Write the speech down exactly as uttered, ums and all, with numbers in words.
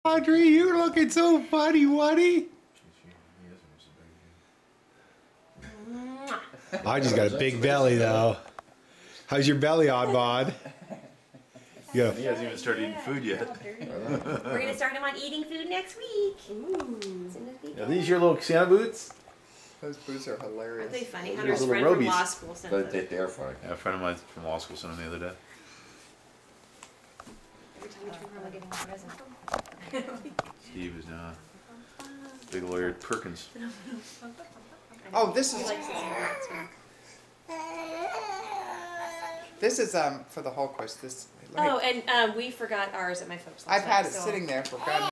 Audrey, you're looking so funny, Woody. I just got a big belly, though. How's your belly, Odd Bod? Yeah. He hasn't even started eating food yet. We're gonna start him on eating food next week. Ooh. Are these your little Santa boots? Those boots are hilarious. Aren't they funny? Those Hunter's little friend from robies. law school sent But them. they, they're funny. Yeah, a friend of mine from law school sent them the other day. Every time we turn around, we're getting a present. Steve is now a big lawyer at Perkins. Oh, this He is likes his hats, man. this is um for the whole course. This. let me- Oh, and um, we forgot ours at my folks' last I've had night, it so- sitting there for God